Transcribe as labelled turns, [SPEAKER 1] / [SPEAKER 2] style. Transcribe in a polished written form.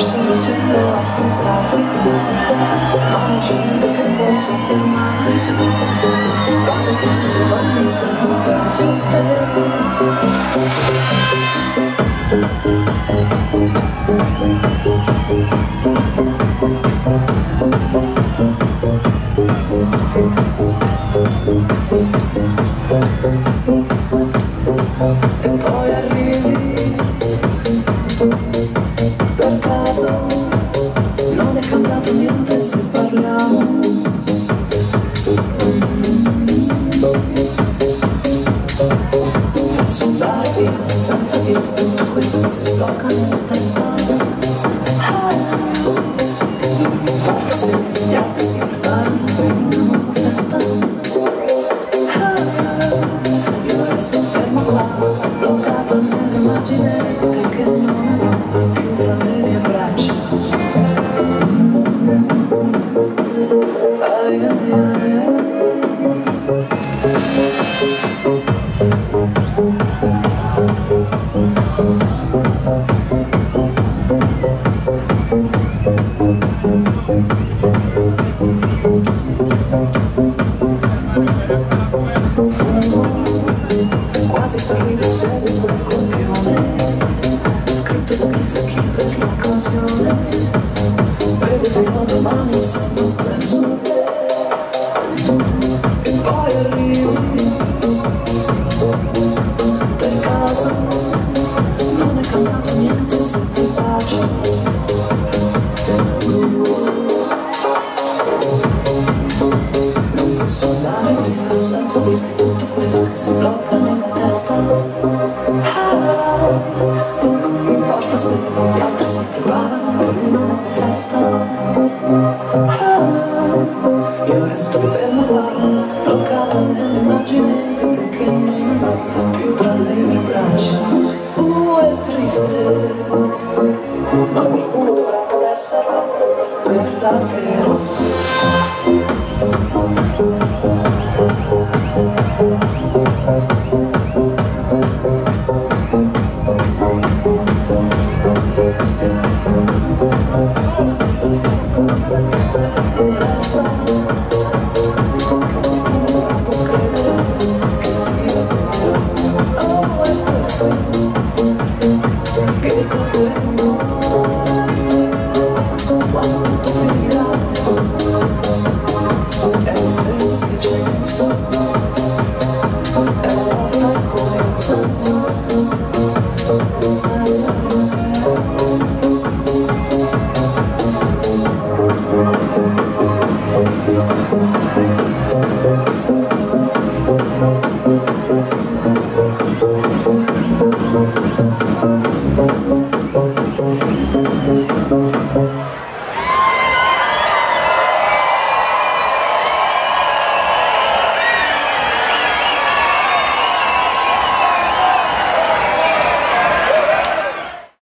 [SPEAKER 1] solo se lo ascoltarli, ma non c'è niente che possa fermarmi. Quando è finito non mi sembra, penso a te. E poi arrivi per caso, non è cambiato niente se parliamo. Posso andare via senza dirti tutto quello che si blocca nella testa. Non mi importa se gli altri si preparano per una nuova festa. Io resto fermo qua, bloccato nell'immagine di te che non avrò più tra le mie braccia. Ai, ai, ai, ai. Quasi sorrido seguo quel copione scritto da chissà chi per l'occasione. Bevo fino a domani se non penso a te. E poi arrivi per caso, non è cambiato niente se ti bacio. Non posso andare via senza dirti tutto quello che si blocca nella testa. Non mi importa se gli altri si preparano per una nuova festa. Io resto fermo qua, bloccato nell'immagine di te che non avrò più tra le mie braccia. È triste, ma qualcuno dovrà pur esserlo per davvero. Resta, qualcuno dovrà pur credere che sia vero. Oh, è questo che ricorderemo quando tutto finirà. È l'impegno che ci hai messo, è la lotta contro il senso. Thank you.